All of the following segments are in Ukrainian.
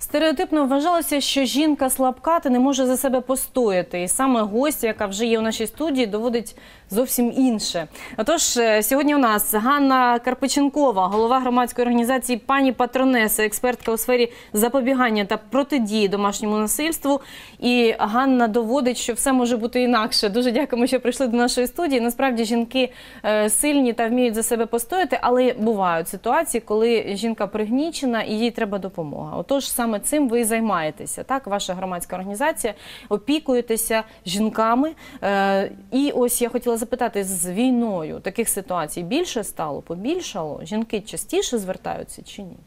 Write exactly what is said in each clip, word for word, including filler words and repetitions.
Стереотипно вважалося, що жінка слабка та не може за себе постояти. І саме гостя, яка вже є у нашій студії, доводить зовсім інше. Отож, сьогодні у нас Ганна Карпиченкова, голова громадської організації «Пані Патронеса», експертка у сфері запобігання та протидії домашньому насильству. І Ганна доводить, що все може бути інакше. Дуже дякуємо, що прийшли до нашої студії. Насправді, жінки сильні та вміють за себе постояти, але бувають ситуації, коли жінка пригнічена і їй треба допомога. Отож, саме цим ви і займаєтеся, так? Ваша громадська організація, опікуєтеся жінками. І ось я хотіла запитати, з війною таких ситуацій більше стало, побільшало? Жінки частіше звертаються чи ні?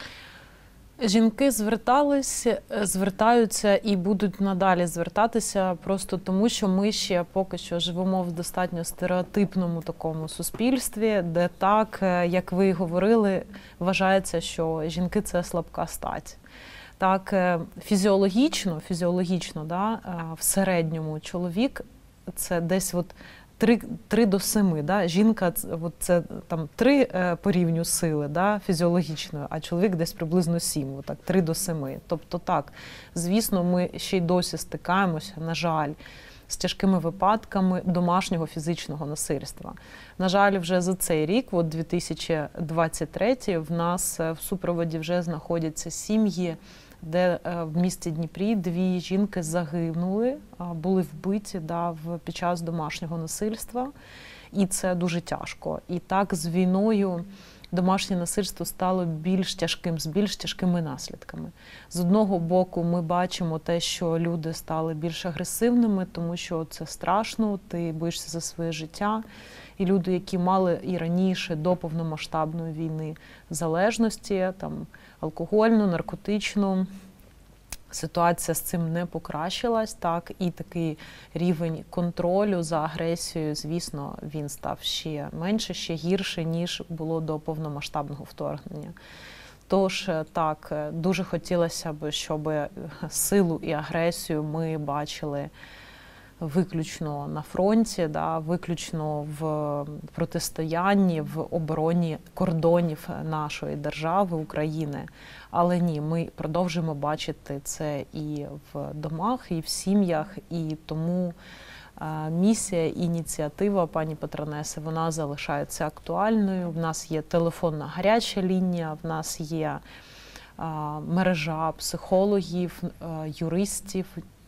Жінки звертались, звертаються і будуть надалі звертатися просто тому, що ми ще поки що живемо в достатньо стереотипному такому суспільстві, де так, як ви говорили, вважається, що жінки – це слабка стать. Так, фізіологічно, фізіологічно, да, в середньому чоловік – це десь от три до семи, да? Жінка – це там три по рівню сили, да? Фізіологічної, а чоловік десь приблизно сім, отак, три до семи. Тобто так, звісно, ми ще й досі стикаємося, на жаль, з тяжкими випадками домашнього фізичного насильства. На жаль, вже за цей рік, от дві тисячі двадцять третій, в нас в супроводі вже знаходяться сім'ї, де в місті Дніпрі дві жінки загинули, були вбиті да, під час домашнього насильства. І це дуже тяжко. І так з війною домашнє насильство стало більш тяжким, з більш тяжкими наслідками. З одного боку ми бачимо те, що люди стали більш агресивними, тому що це страшно, ти боїшся за своє життя. І люди, які мали і раніше до повномасштабної війни залежності, там, алкогольну, наркотичну, ситуація з цим не покращилась, так, і такий рівень контролю за агресією, звісно, він став ще менше, ще гірше, ніж було до повномасштабного вторгнення. Тож, так, дуже хотілося б, щоб силу і агресію ми бачили виключно на фронті, да, виключно в протистоянні, в обороні кордонів нашої держави, України. Але ні, ми продовжуємо бачити це і в домах, і в сім'ях, і тому місія, ініціатива пані Патронеси, вона залишається актуальною. В нас є телефонна гаряча лінія, в нас є мережа психологів, юристів,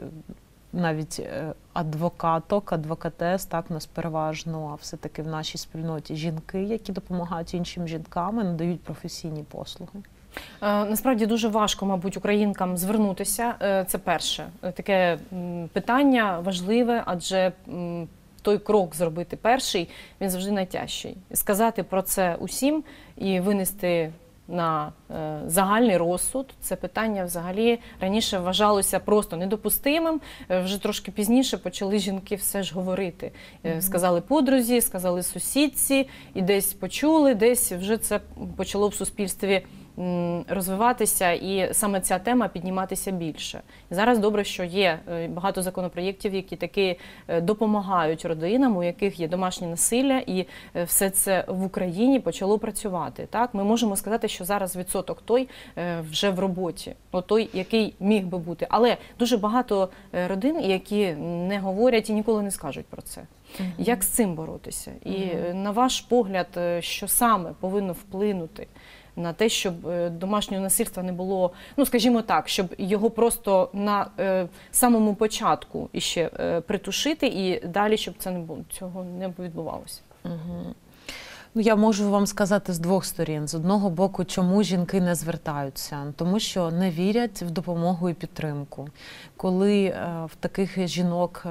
навіть адвокаток, адвокатес, так, у нас переважно, а все-таки в нашій спільноті жінки, які допомагають іншим жінкам і надають професійні послуги. Насправді дуже важко, мабуть, українкам звернутися. Це перше таке питання важливе, адже той крок зробити перший, він завжди найтяжчий. Сказати про це усім і винести на е, загальний розсуд. Це питання взагалі раніше вважалося просто недопустимим. Е, вже трошки пізніше почали жінки все ж говорити. Е, mm-hmm. Сказали подрузі, сказали сусідці, і десь почули, десь вже це почало в суспільстві м, розвиватися, і саме ця тема підніматися більше. І зараз добре, що є багато законопроєктів, які таки допомагають родинам, у яких є домашнє насилля, і все це в Україні почало працювати. Так? Ми можемо сказати, що зараз відсоток той вже в роботі, о той, який міг би бути. Але дуже багато родин, які не говорять і ніколи не скажуть про це. Mm-hmm. Як з цим боротися? І mm-hmm. на ваш погляд, що саме повинно вплинути на те, щоб домашнього насильства не було, ну, скажімо так, щоб його просто на е, самому початку іще е, притушити і далі, щоб це не було, цього не відбувалося? Угу. Ну, я можу вам сказати з двох сторін. З одного боку, чому жінки не звертаються? Тому що не вірять в допомогу і підтримку. Коли е, в таких жінок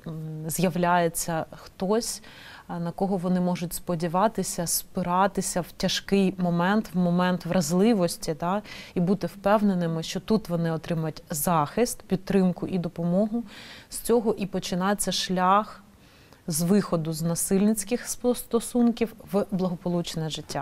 з'являється хтось, на кого вони можуть сподіватися, спиратися в тяжкий момент, в момент вразливості, да, і бути впевненими, що тут вони отримають захист, підтримку і допомогу. З цього і починається шлях з виходу з насильницьких стосунків в благополучне життя.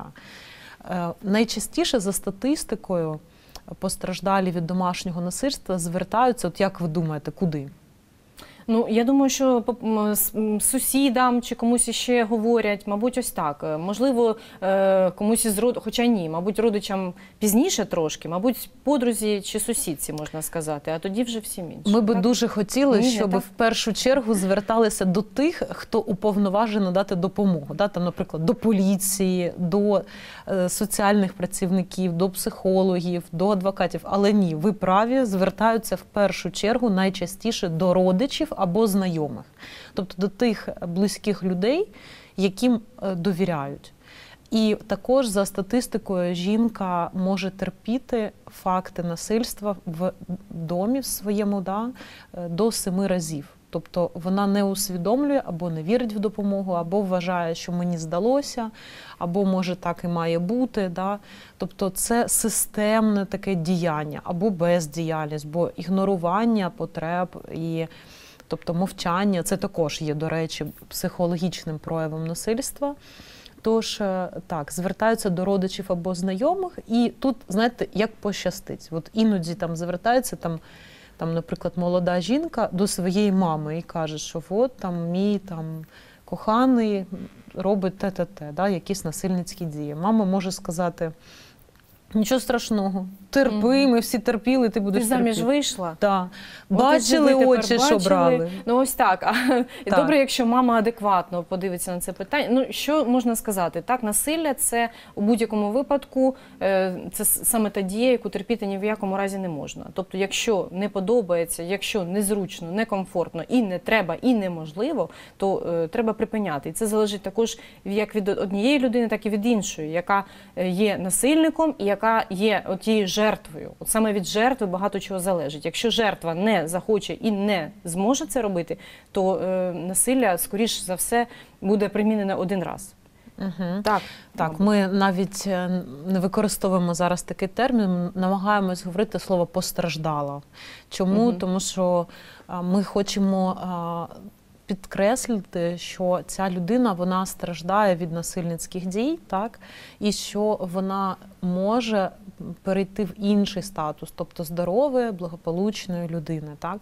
Найчастіше за статистикою постраждалі від домашнього насильства звертаються, от як ви думаєте, куди? Ну, я думаю, що по- м, с- м, сусідам чи комусь іще говорять, мабуть, ось так. Е, Можливо, е, комусь із роду, хоча ні, мабуть, родичам пізніше трошки, мабуть, подрузі чи сусідці, можна сказати, а тоді вже всім іншим. Ми би так? дуже хотіли, Ні, не щоб так. в першу чергу зверталися до тих, хто уповноважений надати допомогу. Да? Там, наприклад, до поліції, до е, соціальних працівників, до психологів, до адвокатів. Але ні, ви праві, звертаються в першу чергу найчастіше до родичів або знайомих. Тобто до тих близьких людей, яким е, довіряють. І також за статистикою жінка може терпіти факти насильства в домі в своєму да, до семи разів. Тобто вона не усвідомлює або не вірить в допомогу, або вважає, що мені здалося, або може так і має бути. Да. Тобто це системне таке діяння або бездіяльність, бо ігнорування потреб і тобто мовчання – це також є, до речі, психологічним проявом насильства. Тож, так, звертаються до родичів або знайомих, і тут, знаєте, як пощастить. От іноді там звертається, там, там, наприклад, молода жінка до своєї мами і каже, що от там мій там, коханий робить те-те-те, да, якісь насильницькі дії. Мама може сказати, нічого страшного, терпи, ми всі терпіли, ти будеш Ти заміж терпіти. вийшла? Так. От Бачили і ви тепер очі, що бачили. брали. Ну ось так. А, і Так. добре, якщо мама адекватно подивиться на це питання. Ну що можна сказати? Так, насилля це у будь-якому випадку е, це с- саме та дія, яку терпіти ні в якому разі не можна. Тобто, якщо не подобається, якщо незручно, некомфортно і не треба, і неможливо, то е, треба припиняти. І це залежить також як від однієї людини, так і від іншої, яка е, є насильником і яка є тією жертвою. От саме від жертви багато чого залежить. Якщо жертва не захоче і не зможе це робити, то е, насилля, скоріш за все, буде примінене один раз. Угу. Так, Так, ми навіть е, не використовуємо зараз такий термін, намагаємось говорити слово «постраждала». Чому? Мгм. Тому що а, ми хочемо а, підкреслити, що ця людина, вона страждає від насильницьких дій, так? І що вона може перейти в інший статус, тобто здорової, благополучної людини, так?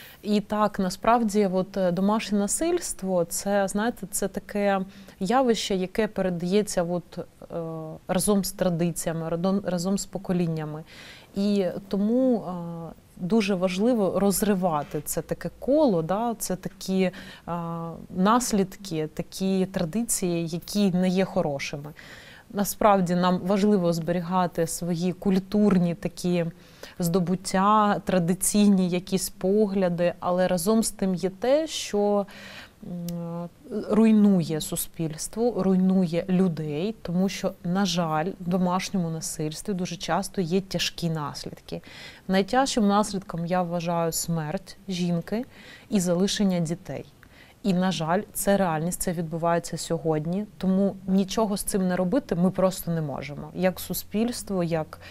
І так, насправді, от домашнє насильство, це, знаєте, це таке явище, яке передається от, е, разом з традиціями, разом, разом з поколіннями. І тому е, дуже важливо розривати це таке коло, да, це такі е, наслідки, такі традиції, які не є хорошими. Насправді нам важливо зберігати свої культурні такі здобуття, традиційні якісь погляди, але разом з тим є те, що м, руйнує суспільство, руйнує людей, тому що, на жаль, в домашньому насильстві дуже часто є тяжкі наслідки. Найтяжчим наслідком я вважаю смерть жінки і залишення дітей. І, на жаль, це реальність, це відбувається сьогодні, тому нічого з цим не робити ми просто не можемо. Як суспільство, як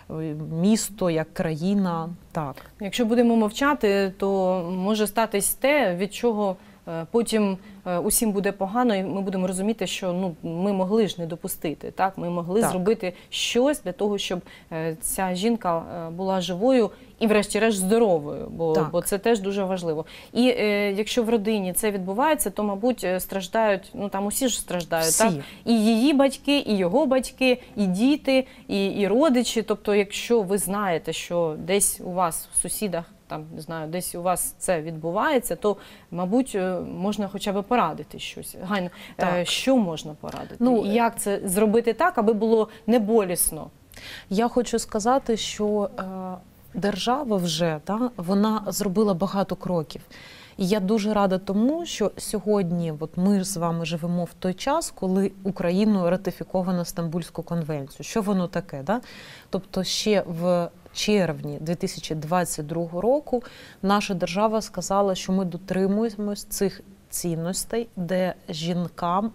місто, як країна, так. якщо будемо мовчати, то може статись те, від чого е, потім е, усім буде погано, і ми будемо розуміти, що ну, ми могли ж не допустити. Так? Ми могли Так. зробити щось для того, щоб е, ця жінка е, була живою і врешті-решт здоровою, бо, Так. бо це теж дуже важливо. І е, якщо в родині це відбувається, то, мабуть, е, страждають, ну там усі ж страждають, Всі. так? І її батьки, і його батьки, і діти, і, і родичі. Тобто, якщо ви знаєте, що десь у вас в сусідах, там, не знаю, десь у вас це відбувається, то, мабуть, е, можна хоча б порадити щось. Гайно, е, Так. що можна порадити? Ну, І як це зробити так, аби було не болісно? Я хочу сказати, що е, держава вже, да, вона зробила багато кроків. І я дуже рада тому, що сьогодні от ми з вами живемо в той час, коли Україною ратифіковано Стамбульську конвенцію. Що воно таке? Да? Тобто ще в червні дві тисячі двадцять другого року наша держава сказала, що ми дотримуємось цих цінностей, де жінкам,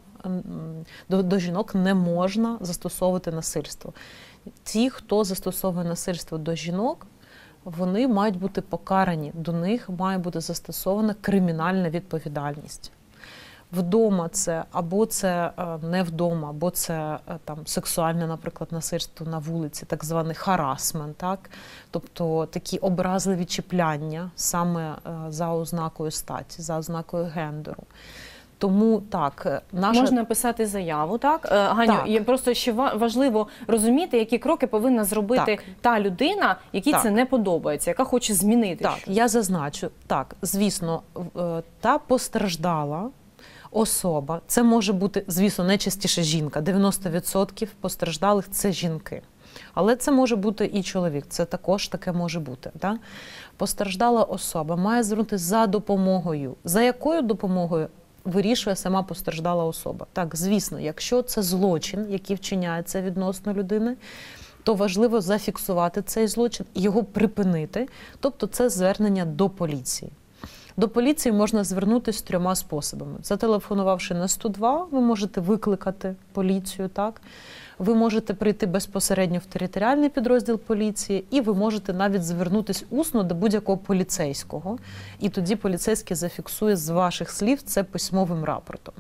до, до жінок не можна застосовувати насильство. Ті, хто застосовує насильство до жінок, вони мають бути покарані, до них має бути застосована кримінальна відповідальність. Вдома це, або це е, не вдома, або це е, там сексуальне, наприклад, насильство на вулиці, так званий харасмент, так? Тобто такі образливі чіпляння саме е, за ознакою статі, за ознакою гендеру. Тому так, наша... Можна писати заяву, так? Е, Ганю, Так. є просто ще ва- важливо розуміти, які кроки повинна зробити Так. та людина, якій Так. це не подобається, яка хоче змінити. Так, щось. я зазначу, так, звісно, в- е, та постраждала особа, це може бути, звісно, найчастіше жінка, дев'яносто відсотків постраждалих – це жінки. Але це може бути і чоловік, це також таке може бути. Да? Постраждала особа має звернутися за допомогою. За якою допомогою? Вирішує сама постраждала особа. Так, звісно, якщо це злочин, який вчиняється відносно людини, то важливо зафіксувати цей злочин і його припинити. Тобто це звернення до поліції. До поліції можна звернутися трьома способами. Зателефонувавши на сто два, ви можете викликати поліцію, так? Ви можете прийти безпосередньо в територіальний підрозділ поліції, і ви можете навіть звернутися усно до будь-якого поліцейського. І тоді поліцейський зафіксує з ваших слів це письмовим рапортом.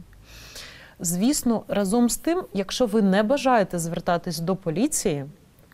Звісно, разом з тим, якщо ви не бажаєте звертатись до поліції,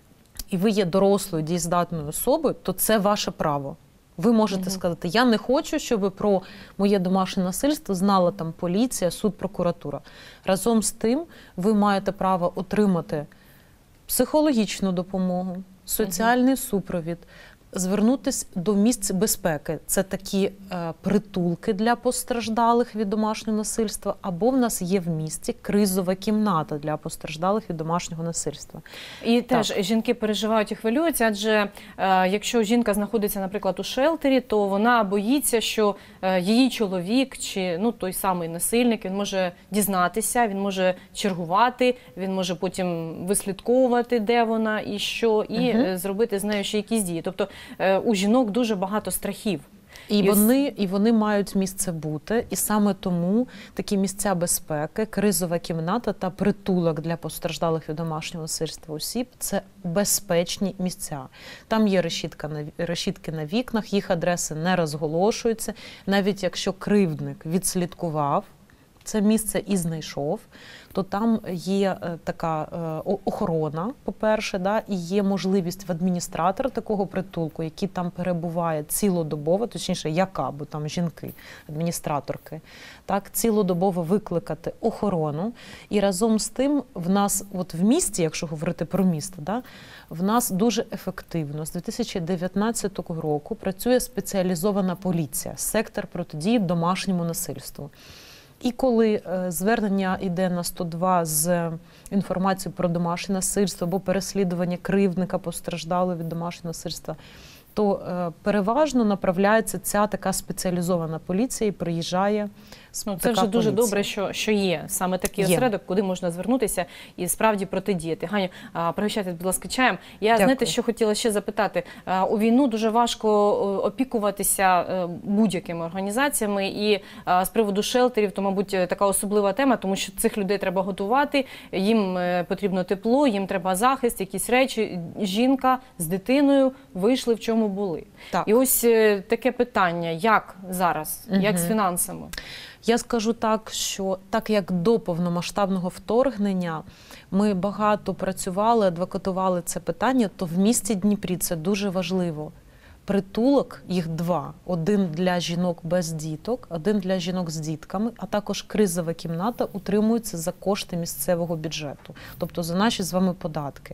і ви є дорослою, дієздатною особою, то це ваше право. Ви можете Мгм. сказати, я не хочу, щоб про моє домашнє насильство знала там поліція, суд, прокуратура. Разом з тим, ви маєте право отримати психологічну допомогу, соціальний супровід, звернутися до місць безпеки. Це такі е, притулки для постраждалих від домашнього насильства, або в нас є в місті кризова кімната для постраждалих від домашнього насильства. І теж жінки переживають і хвилюються, адже е, якщо жінка знаходиться, наприклад, у шелтері, то вона боїться, що е, її чоловік чи ну, той самий насильник, він може дізнатися, він може чергувати, він може потім вислідковувати, де вона і що, і Мгм. е, зробити з нею ще якісь дії. Тобто е, у жінок дуже багато страхів. І І ось- вони, і вони мають місце бути, і саме тому такі місця безпеки, кризова кімната та притулок для постраждалих від домашнього насильства осіб – це безпечні місця. Там є решітка на, ві- решітки на вікнах, їх адреси не розголошуються. Навіть якщо кривдник відслідкував це місце і знайшов, то там є е, така е, о- охорона, по-перше, да, і є можливість в адміністратора такого притулку, який там перебуває цілодобово, точніше, яка, бо там жінки, адміністраторки, так, цілодобово викликати охорону. І разом з тим в нас, от в місті, якщо говорити про місто, да, в нас дуже ефективно з дві тисячі дев'ятнадцятого року працює спеціалізована поліція, сектор протидії домашньому насильству. І коли е, звернення йде на сто два з інформацією про домашнє насильство або переслідування кривдника, постраждалого від домашнього насильства, то е, переважно направляється ця така спеціалізована поліція і приїжджає. Ну, це така вже дуже поліція. добре, що, що є саме такий Є. осередок, куди можна звернутися і справді протидіяти. Ганю, а, пригощайте, будь ласка, чаєм. Я, Дякую. знаєте, що хотіла ще запитати. А, У війну дуже важко о, опікуватися е, будь-якими організаціями, і а, з приводу шелтерів, то, мабуть, така особлива тема, тому що цих людей треба готувати, їм е, потрібно тепло, їм треба захист, якісь речі. Жінка з дитиною вийшли в чому були. Так. І ось е, таке питання, як зараз, як з Мгм. фінансами? Я скажу так, що так як до повномасштабного вторгнення ми багато працювали, адвокатували це питання, то в місті Дніпрі це дуже важливо. Притулок, їх два. Один для жінок без діток, один для жінок з дітками, а також кризова кімната утримується за кошти місцевого бюджету, тобто за наші з вами податки.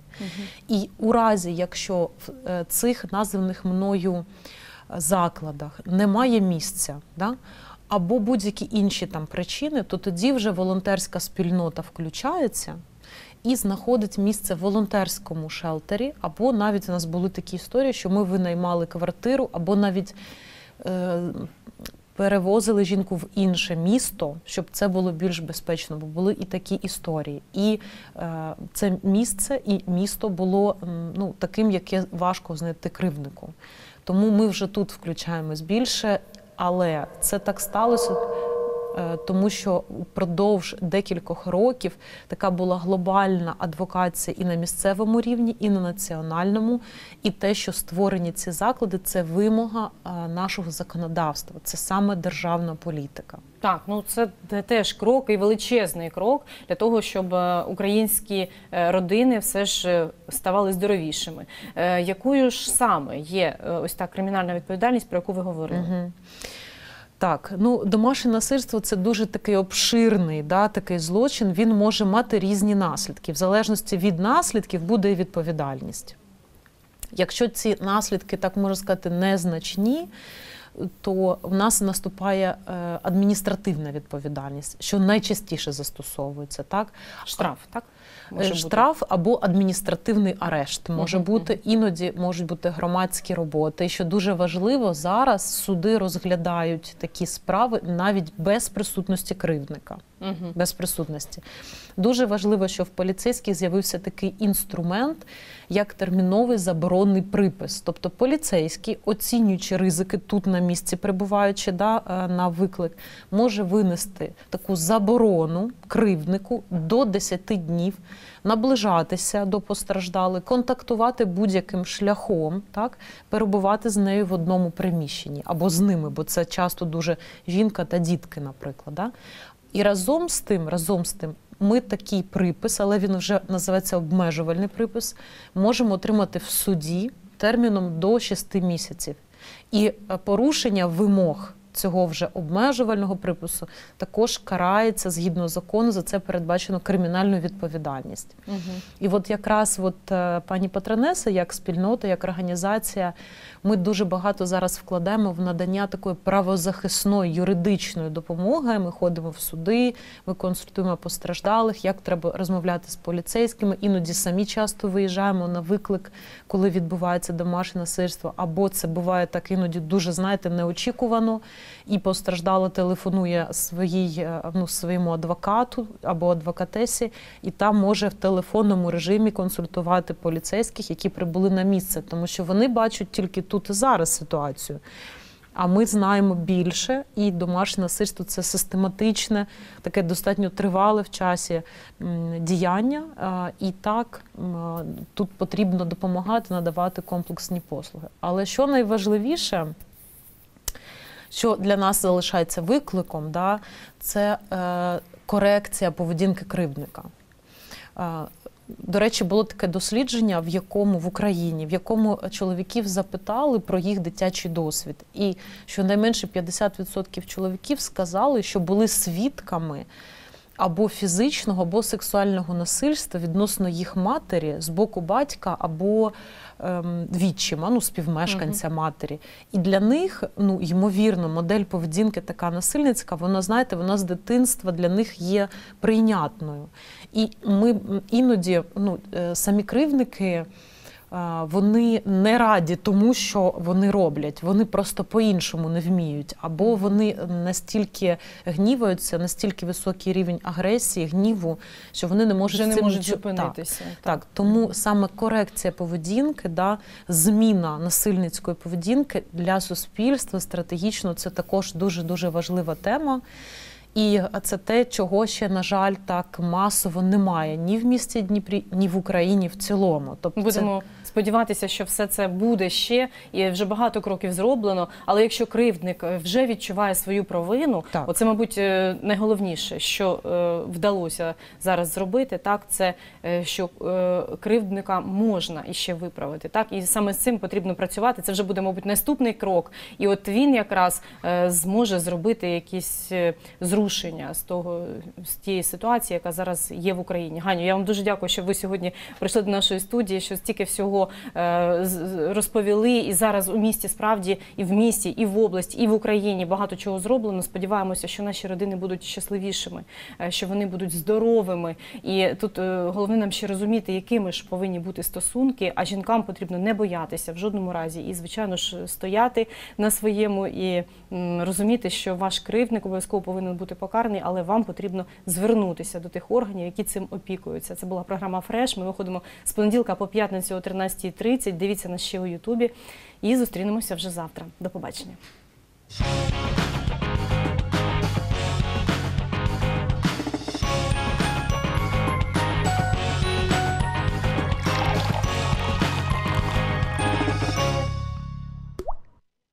І у разі, якщо в е, цих названих мною закладах немає місця, да, або будь-які інші там причини, то тоді вже волонтерська спільнота включається і знаходить місце в волонтерському шелтері, або навіть у нас були такі історії, що ми винаймали квартиру, або навіть е, перевозили жінку в інше місто, щоб це було більш безпечно, бо були і такі історії. І е, це місце і місто було м, ну, таким, яке важко знайти кривднику. Тому ми вже тут включаємось більше, але це так сталося. тому що впродовж декількох років така була глобальна адвокація і на місцевому рівні, і на національному. І те, що створені ці заклади, це вимога нашого законодавства, це саме державна політика. Так, ну це теж крок і величезний крок для того, щоб українські родини все ж ставали здоровішими. Якою ж саме є ось та кримінальна відповідальність, про яку ви говорили? Угу. Так, ну домашнє насильство – це дуже такий обширний, да, такий злочин, він може мати різні наслідки. В залежності від наслідків буде і відповідальність. Якщо ці наслідки, так можна сказати, незначні, то в нас наступає адміністративна відповідальність, що найчастіше застосовується. Так? Штраф, так? Може Штраф бути. Або адміністративний арешт. Може uh-huh. бути, іноді можуть бути громадські роботи. І що дуже важливо, зараз суди розглядають такі справи навіть без присутності кривдника. Uh-huh. Без присутності. Дуже важливо, що в поліцейських з'явився такий інструмент, як терміновий заборонний припис. Тобто поліцейський, оцінюючи ризики тут на місці, перебуваючи да, на виклик, може винести таку заборону кривднику до десяти днів, наближатися до постраждалої, контактувати будь-яким шляхом, так, перебувати з нею в одному приміщенні або з ними, бо це часто дуже жінка та дітки, наприклад. Да? І разом з тим, разом з тим, ми такий припис, але він вже називається обмежувальний припис, можемо отримати в суді терміном до шести місяців. І порушення вимог цього вже обмежувального припису також карається згідно закону, за це передбачено кримінальну відповідальність. Угу. І от якраз от, пані Патронеса, як спільнота, як організація, ми дуже багато зараз вкладаємо в надання такої правозахисної, юридичної допомоги. Ми ходимо в суди, ми консультуємо постраждалих, як треба розмовляти з поліцейськими. Іноді самі часто виїжджаємо на виклик, коли відбувається домашнє насильство. Або це буває так іноді дуже, знаєте, неочікувано. І постраждала телефонує своїй, ну, своєму адвокату або адвокатесі, і там може в телефонному режимі консультувати поліцейських, які прибули на місце, тому що вони бачать тільки тут і зараз ситуацію. А ми знаємо більше, і домашнє насильство – це систематичне, таке достатньо тривале в часі діяння. І так, тут потрібно допомагати, надавати комплексні послуги. Але що найважливіше, що для нас залишається викликом, да, це е, корекція поведінки кривдника. Е, До речі, було таке дослідження, в якому в Україні, в якому чоловіків запитали про їх дитячий досвід. І щонайменше п'ятдесят відсотків чоловіків сказали, що були свідками або фізичного, або сексуального насильства відносно їх матері з боку батька або ем, відчима, ну, співмешканця угу. матері. І для них, ну, ймовірно, модель поведінки така насильницька, вона, знаєте, вона з дитинства для них є прийнятною. І ми іноді, ну, самі кривдники, вони не раді тому, що вони роблять. Вони просто по-іншому не вміють. Або вони настільки гніваються, настільки високий рівень агресії, гніву, що вони не можуть, Вже не цим можуть нічого... зупинитися. Так, так. так, тому саме корекція поведінки, да, зміна насильницької поведінки для суспільства стратегічно – це також дуже-дуже важлива тема. І це те, чого ще, на жаль, так масово немає ні в місті Дніпрі, ні в Україні в цілому. Тобто Будемо це... сподіватися, що все це буде ще, і вже багато кроків зроблено. Але якщо кривдник вже відчуває свою провину, так. оце, мабуть, найголовніше, що вдалося зараз зробити, так, це що кривдника можна іще виправити. Так? І саме з цим потрібно працювати. Це вже буде, мабуть, наступний крок. І от він якраз зможе зробити якісь зрушення з того, з тієї ситуації, яка зараз є в Україні. Ганю, я вам дуже дякую, що ви сьогодні прийшли до нашої студії, що стільки всього е, розповіли. І зараз у місті справді, і в місті, і в області, і в Україні багато чого зроблено. Сподіваємося, що наші родини будуть щасливішими, е, що вони будуть здоровими. І тут е, головне нам ще розуміти, якими ж повинні бути стосунки, а жінкам потрібно не боятися в жодному разі. І, звичайно ж, стояти на своєму і м, розуміти, що ваш кривдник обов'язково повинен бути покараний, але вам потрібно звернутися до тих органів, які цим опікуються. Це була програма «Фреш». Ми виходимо з понеділка по п'ятницю о тринадцятій тридцять. Дивіться нас ще у Ютубі. І зустрінемося вже завтра. До побачення.